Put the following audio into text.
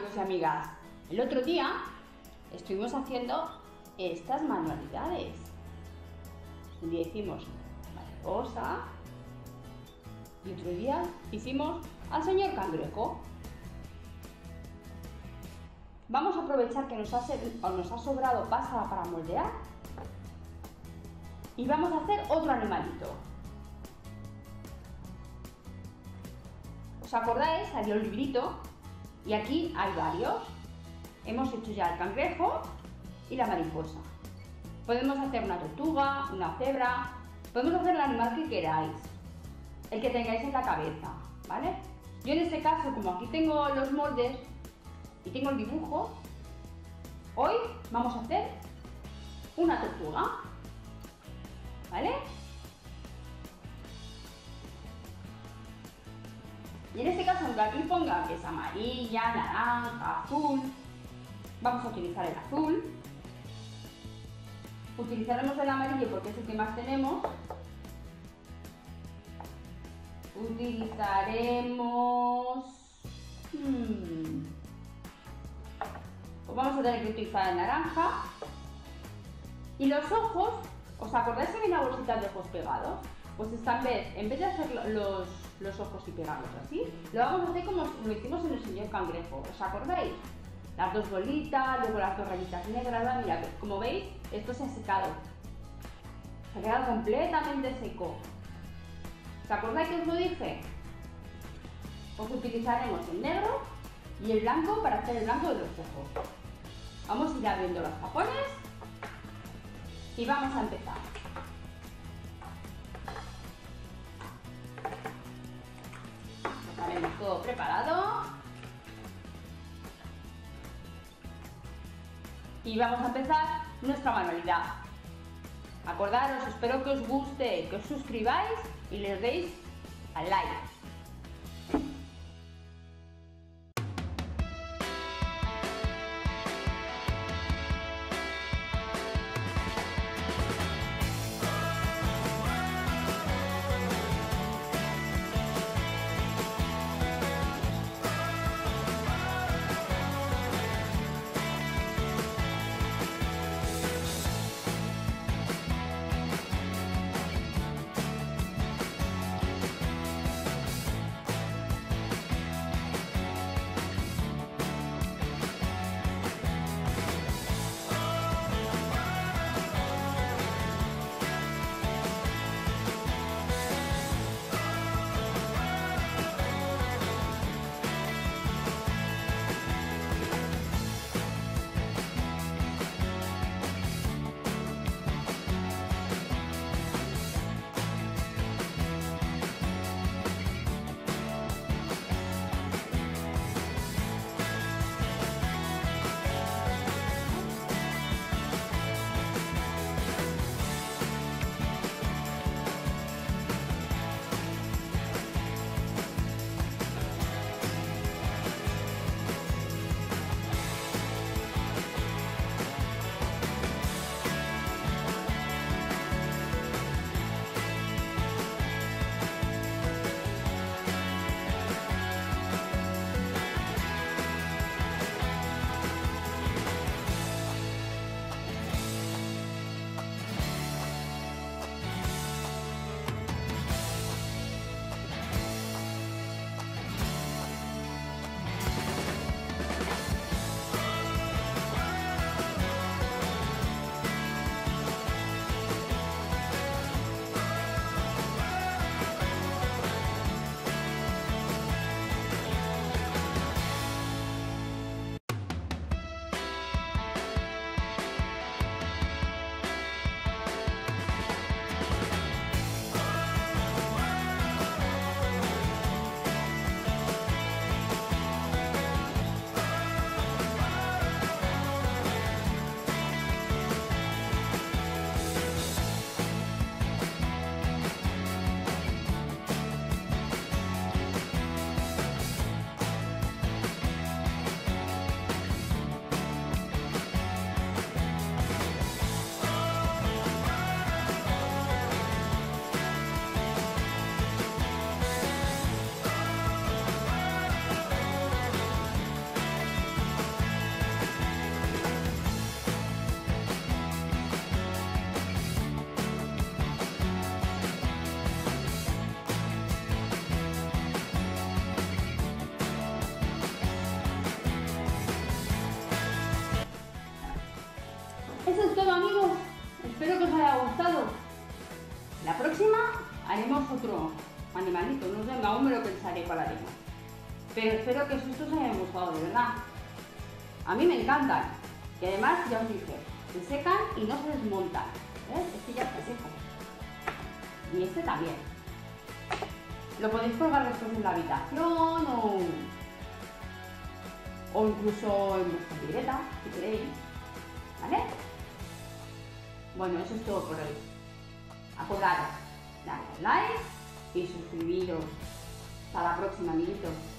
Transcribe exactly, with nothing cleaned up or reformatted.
amigos y amigas, el otro día estuvimos haciendo estas manualidades. Un día hicimos mariposa y otro día hicimos al señor cangrejo. Vamos a aprovechar que nos ha, nos ha sobrado pasta para moldear y vamos a hacer otro animalito. ¿Os acordáis? Salió el librito y aquí hay varios. Hemos hecho ya el cangrejo y la mariposa. Podemos hacer una tortuga, una cebra, podemos hacer el animal que queráis, el que tengáis en la cabeza, ¿vale? Yo en este caso, como aquí tengo los moldes y tengo el dibujo, hoy vamos a hacer una tortuga, ¿vale? Y en este caso, aunque aquí ponga que es amarilla, naranja, azul, vamos a utilizar el azul. Utilizaremos el amarillo porque es el que más tenemos. Utilizaremos... Hmm, pues vamos a tener que utilizar el naranja. Y los ojos, ¿os acordáis que viene una bolsita de ojos pegados? Pues esta vez, en vez de hacer los, los ojos y pegarlos así, lo vamos a hacer como lo hicimos en el señor cangrejo. ¿Os acordáis? Las dos bolitas, luego las dos rayitas negras. Mira, como veis, esto se ha secado. Se ha quedado completamente seco. ¿Os acordáis que os lo dije? Pues utilizaremos el negro y el blanco para hacer el blanco de los ojos. Vamos a ir abriendo los cajones y vamos a empezar. Ya tenemos todo preparado. Y vamos a empezar nuestra manualidad. Acordaros, espero que os guste, que os suscribáis y les deis al like. amigos, espero que os haya gustado. La próxima haremos otro animalito, no sé, aún me lo pensaré cuál haremos. Pero espero que estos os hayan gustado, de verdad. A mí me encantan. Y además, ya os dije, se secan y no se desmontan. ¿Ves? Este ya está seco. Y este también. Lo podéis colgar después en la habitación o, o incluso en vuestra libreta, si queréis. ¿Vale? Bueno, eso es todo por hoy. Acordaros, darle like y suscribiros. Hasta la próxima, amiguitos.